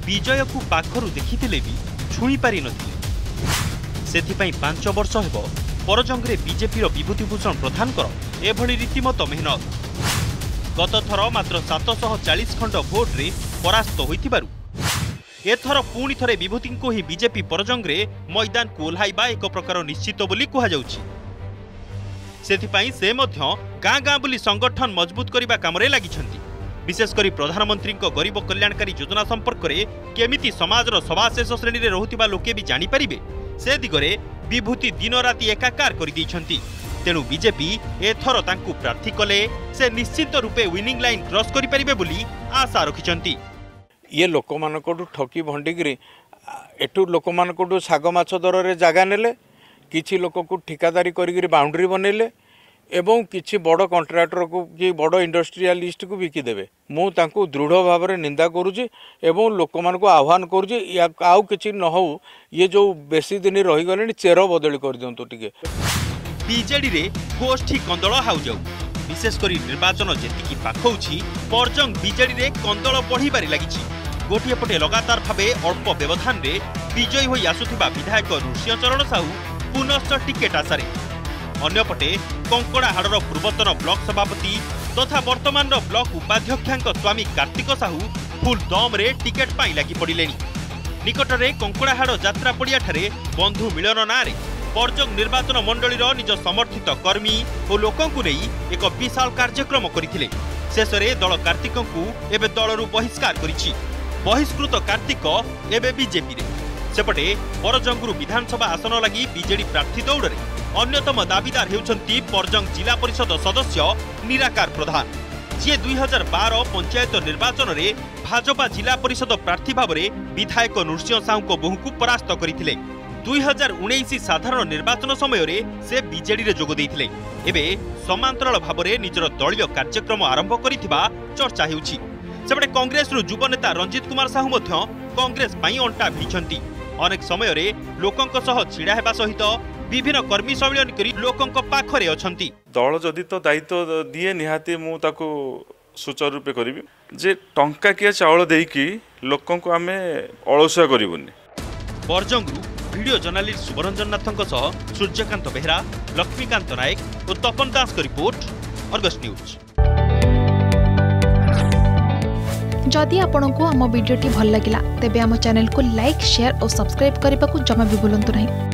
विजय को पाखरु देखिथिले भी छुई पारि नथिले। सेथिपई 5 वर्ष हेबो परजंगरे बीजेपी विभूतिभूषण प्रधानकर एभली रीतिमत मेहनत। गत थर मात्र 740 खंड भोट रे परास्त होइथिबारु एथर पुणी थरे विभूति को ही बीजेपी परजंगरे मैदान को ओह्लाइबा एक प्रकार निश्चित बोली कहा जाउछि। सेथिपई से मध्य गाँ गाँ बुली संगठन मजबूत करबा कामरे लागिछन्ति। विशेषकर प्रधानमंत्री गरीब कल्याणकारी योजना संपर्क में केमिति समाजर सभाशेष श्रेणी में रहुथिबा लोके भी जानि परिबे से दिगरे विभूति दिन राति एकाकार कर दैछन्ति। तेणु बीजेपी एथर तांकु प्रार्थी कले से निश्चित रूपे विनिंग लाइन क्रॉस करि परिबे बोली आशा रखिछन्ति। ये लोक मानकटू ठकी भंडिकी एठू लोक मानकटू साग माछ दर रे जागा नेले, किछि लोक को ठिकादारी करिगिरी बाउंड्री बनेले एवं किछि बड़ कॉन्ट्रैक्टर को कि बड़ इंडस्ट्रियलिस्ट को बिकी देबे। मु तांकु दृढ़ भाव में निंदा करूची एवं लोक मान को आह्वान करूची आउ किछि न हो ये जो बेसी दिन रही गले चेर बदली कर दियंतु टिके। बीजेडी रे गोष्ठी कंदल हाउ जाऊ। विशेषकर निर्वाचन जेतिकी पाखौछि परजंग बीजेडी रे कंदल बढ़िबारे लागिछि। गोटिए पटे लगातार भावे अल्प व्यवधान रे विजयी होई आसुथिबा विधायक ऋषिचरण साहू पुनश्च टिकेट आशारे। अन्यपटे कंकड़ाहाड़र पूर्वतन ब्लॉक सभापति तथा वर्तमान ब्लॉक उपाध्यक्षांक स्वामी कार्तिक साहू फुल दम रे टिकेट पाई लागी पड़िलेनी। निकटरे कंकड़ाहाड़ यात्रा पड़िया ठारे बंधु मिलन नारे परजंग निर्वाचन मंडलीर निज समर्थित कर्मी और लोकंकु नेई एक विशाल कार्यक्रम करिथिले। शेषरे दल कार्तिकंकु एबे दलरु बहिष्कार करिछि। बहिष्कृत कार्तिक एबे बीजेपी रे। सेपटे परजंगुरु विधानसभा आसन लगी बीजेडी प्रार्थी दौड़ में अन्यतम दाबीदार हेउछन्ति परजंग जिला परिषद सदस्य निराकार प्रधान, जी 2012 पंचायत निर्वाचन रे भाजपा जिला परिषद प्रार्थी भाव में विधायक नृसिंह साहू को बहु को परास्त करथिले। 2019 साधारण निर्वाचन समय रे से बीजेडी रे जोग दैथिले। एबे समांतराल भाव में निजर दलीय कार्यक्रम आरंभ करिथिबा चर्चा हेउछि। सेपटे कांग्रेस रु युव नेता रंजित कुमार साहू मध्य कांग्रेस पई अंटा भिड़िछन्ति। अनेक समय रे लोकंक सह छिड़ा हेबा सहित विभिन्न कर्मी सम्मेलन करी लोकंक पाखरे अछन्ति। दल जदि तो दायित्व दिए निहाती मु ताको सुचारू रूपे करिवि जे टंका किया चावल देकी लोकंक आमे अलसुआ करिवुनी। परजंगरु वीडियो जर्नलिस्ट सुबरंजन नाथंक सह सूर्यकांत बेहरा, लक्ष्मीकांत नायक और तपन दास का रिपोर्ट, अर्गस न्यूज। जदि आपंक आम भिडी भल लगा तेब आम चैनल को लाइक, शेयर और सब्सक्राइब करने को जमा भी भूलु नहीं।